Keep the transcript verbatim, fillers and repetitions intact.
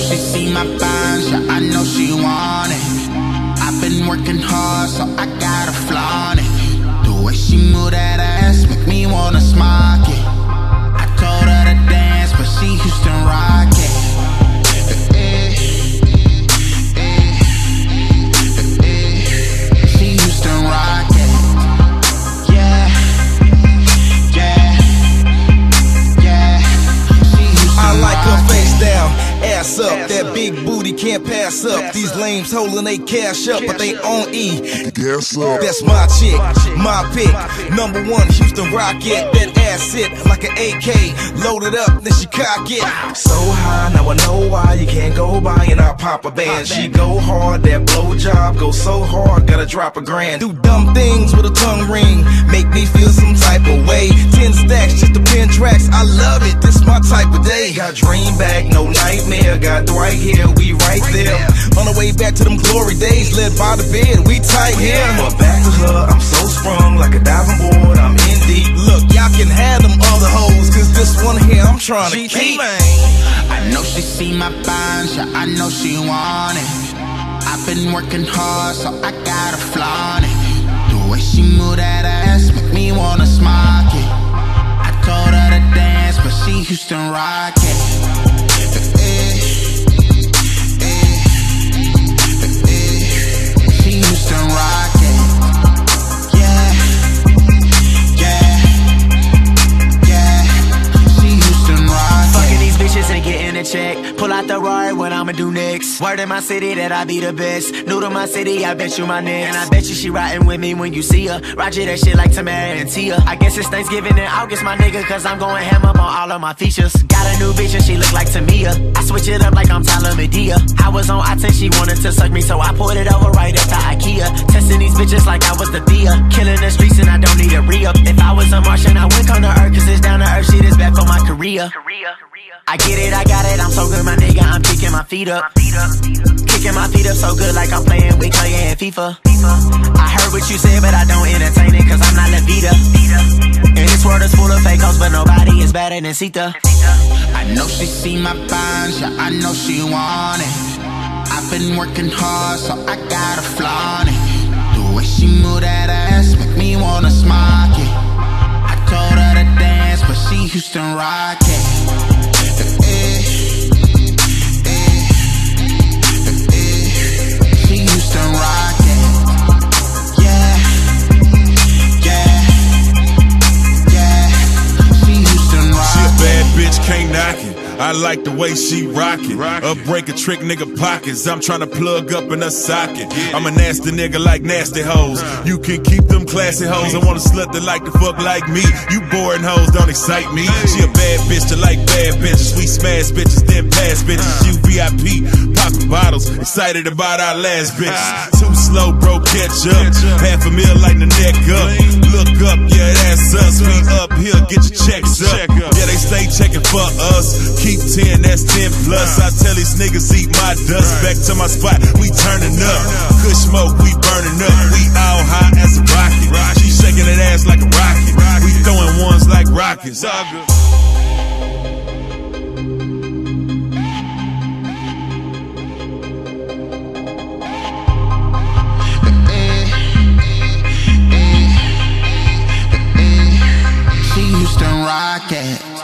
she see my Bangz, yeah, I know she want it. I've been working hard, so I gotta flaunt it. The way she move that ass make me wanna smock it. I told her to dance, but she Houston Rockit. She Houston Rockit. Yeah, yeah, yeah. She Houston I like her Rockit. face down, ass up, that big booty can't pass up. These lames holding they cash up, but they on E. Gas up. That's my chick, my pick, number one Houston Rockit. That ass sit like an A K, loaded up, then she cock it. So high, now I know why you can't go by and I pop a band. She go hard, that blow job go so hard, gotta drop a grand. Do dumb things with a tongue ring, make me feel some type of way. Ten stacks just to pin tracks, I love it, this my type of day. Got dream back, no nightmare, got Dwight here, we right there. On the way back to them glory days, led by the bed, we tight here. But back to her, I'm so sprung like a diving board, I'm in deep. Look, y'all can have them other hoes, cause this one here I'm trying to keep. I know she see my Bangz, yeah, I know she want it. I've been working hard, so I gotta flaunt it. The way she move that ass make me wanna smock it. I told her to dance, but she Houston Rockit. She Houston Rockit. Yeah, yeah, yeah. She Houston Rockit. Fucking these bitches and getting a check. Pull out the ride, what I'ma do next. Word in my city that I be the best. New to my city, I bet you my next. And I bet you she riding with me when you see her. Roger that shit like Tamara and Tia. I guess it's Thanksgiving in August, my nigga, cause I'm going ham up on all of my features. Got a new bitch and she look like Tamia. I switch it up like I'm Tyler Medea. I was on I ten, she wanted to suck me, so I pulled it over right up to IKEA. Testing these bitches like I was the Thea. Killing the streets and I don't need a re-up. If I was a Martian, I would come to Earth, cause it's down to earth shit is bad for my career. I get it, I got it, I'm so good, my nigga, I'm kicking my feet up. Kicking my feet up so good like I'm playing with Clay and FIFA. I heard what you said, but I don't entertain it, cause I'm not La Vida. And this world is full of fake hoes, but nobody is better than Sita. I know she see my Bangz, yeah, I know she want it. I've been working hard, so I gotta flaunt it. The way she move that ass make me wanna smock it. I told her to dance, but she Houston Rockit. She Houston Rockit. Yeah, yeah, yeah. She Houston Rockit. She a bad bitch, can't knock it. I like the way she rock it. Up break a trick nigga pockets. I'm tryna plug up in a socket. I'm a nasty nigga like nasty hoes. You can keep them classy hoes. I want a slut that like to fuck like me. You boring hoes don't excite me. She a bad bitch that like bad bitches. We smash bitches, then pass bitches. You V I P, popping bottles. Excited about our last bitches. Too slow, bro, catch up. Half a meal lighten the neck up. Look up, yeah, that's us. We up here, get your checks up. Yeah, they stay checking for us. Keep ten, that's ten plus. I tell these niggas eat my dust. Back to my spot, we turning up. Good smoke, we burning up. We all high as a rocket. She shaking that ass like a rocket. We throwing ones like rockets. All good. She Houston Rockit.